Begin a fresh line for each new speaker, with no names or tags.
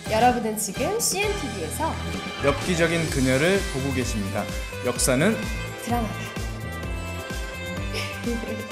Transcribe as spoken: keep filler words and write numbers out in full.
여러분은 지금 씨엔티비에서
엽기적인 그녀를 보고 계십니다. 역사는
드라마다.